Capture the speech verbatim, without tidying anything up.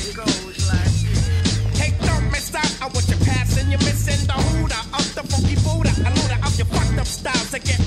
Hey, don't miss out on what you're passing. You're missing the hooter of the funky Buddha. A loader of your fucked up styles to get